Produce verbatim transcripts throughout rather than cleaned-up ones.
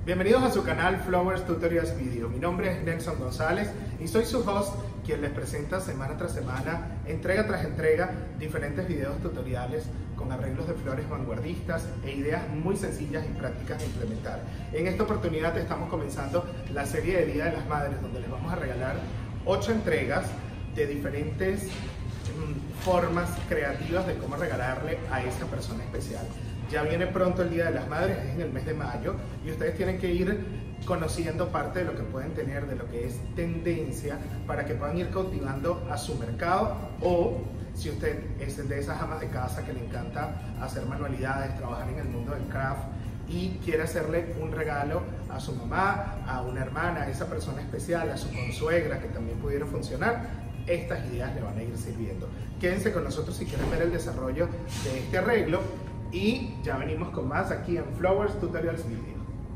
Bienvenidos a su canal Flowers Tutorials Video. Mi nombre es Nelson González y soy su host, quien les presenta semana tras semana, entrega tras entrega, diferentes videos tutoriales con arreglos de flores vanguardistas e ideas muy sencillas y prácticas de implementar. En esta oportunidad estamos comenzando la serie de Día de las Madres, donde les vamos a regalar ocho entregas de diferentes mm, formas creativas de cómo regalarle a esa persona especial. Ya viene pronto el Día de las Madres, es en el mes de mayo, y ustedes tienen que ir conociendo parte de lo que pueden tener, de lo que es tendencia, para que puedan ir cautivando a su mercado. O si usted es de esas amas de casa que le encanta hacer manualidades, trabajar en el mundo del craft y quiere hacerle un regalo a su mamá, a una hermana, a esa persona especial, a su consuegra, que también pudiera funcionar, estas ideas le van a ir sirviendo. Quédense con nosotros si quieren ver el desarrollo de este arreglo. Y ya venimos con más aquí en Flowers Tutorials Video.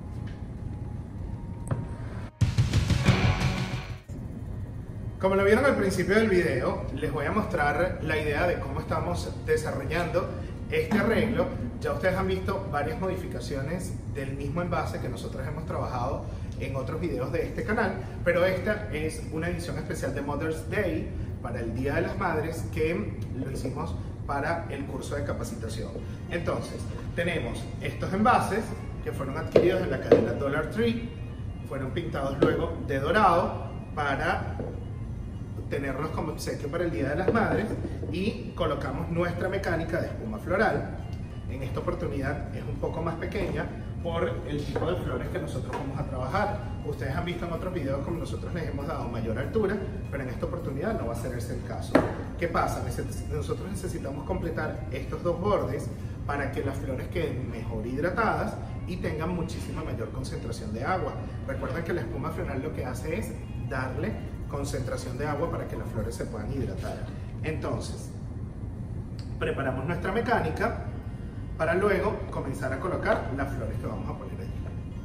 Como lo vieron al principio del video, les voy a mostrar la idea de cómo estamos desarrollando este arreglo. Ya ustedes han visto varias modificaciones del mismo envase que nosotros hemos trabajado en otros videos de este canal, pero esta es una edición especial de Mother's Day para el Día de las Madres que lo hicimos para el curso de capacitación. Entonces, tenemos estos envases que fueron adquiridos en la cadena Dollar Tree, fueron pintados luego de dorado para tenerlos como obsequio para el Día de las Madres, y colocamos nuestra mecánica de espuma floral. En esta oportunidad es un poco más pequeña por el tipo de flores que nosotros vamos a trabajar. Ustedes han visto en otros videos como nosotros les hemos dado mayor altura, pero en esta oportunidad no va a ser ese el caso. ¿Qué pasa? Nosotros necesitamos completar estos dos bordes para que las flores queden mejor hidratadas y tengan muchísima mayor concentración de agua. Recuerden que la espuma floral lo que hace es darle concentración de agua para que las flores se puedan hidratar. Entonces, preparamos nuestra mecánica para luego comenzar a colocar las flores que vamos a poner allí.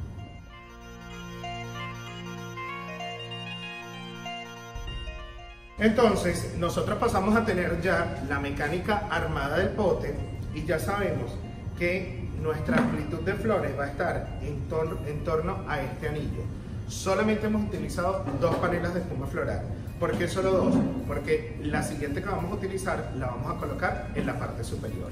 Entonces, nosotros pasamos a tener ya la mecánica armada del pote y ya sabemos que nuestra amplitud de flores va a estar en, tor en torno a este anillo. Solamente hemos utilizado dos panelas de espuma floral. ¿Por qué solo dos? Porque la siguiente que vamos a utilizar la vamos a colocar en la parte superior.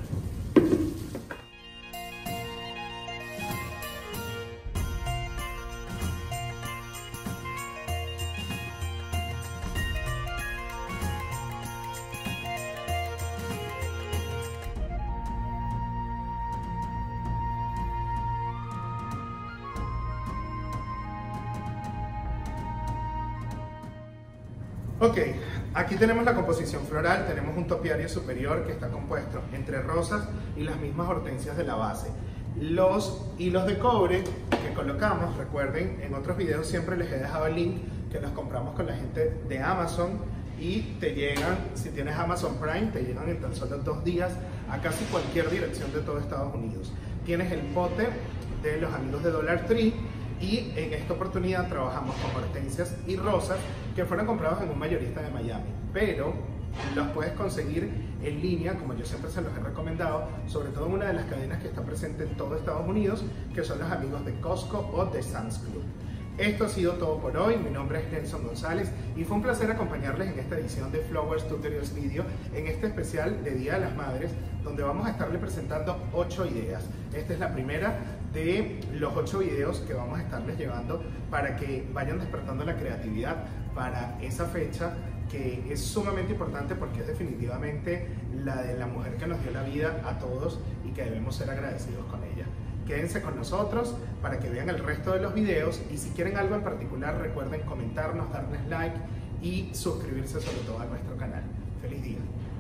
Ok, aquí tenemos la composición floral. Tenemos un topiario superior que está compuesto entre rosas y las mismas hortensias de la base. Los hilos de cobre que colocamos, recuerden, en otros videos siempre les he dejado el link que los compramos con la gente de Amazon y te llegan, si tienes Amazon Prime, te llegan en tan solo dos días a casi cualquier dirección de todo Estados Unidos. Tienes el pote de los amigos de Dollar Tree. Y en esta oportunidad trabajamos con hortensias y rosas que fueron comprados en un mayorista de Miami, pero los puedes conseguir en línea, como yo siempre se los he recomendado, sobre todo en una de las cadenas que está presente en todo Estados Unidos, que son los amigos de Costco o de Sam's Club. Esto ha sido todo por hoy. Mi nombre es Nelson González y fue un placer acompañarles en esta edición de Flowers Tutorials Video, en este especial de Día de las Madres, donde vamos a estarle presentando ocho ideas. Esta es la primera de los ocho videos que vamos a estarles llevando para que vayan despertando la creatividad para esa fecha que es sumamente importante, porque es definitivamente la de la mujer que nos dio la vida a todos y que debemos ser agradecidos con ella. Quédense con nosotros para que vean el resto de los videos, y si quieren algo en particular recuerden comentarnos, darles like y suscribirse sobre todo a nuestro canal. ¡Feliz día!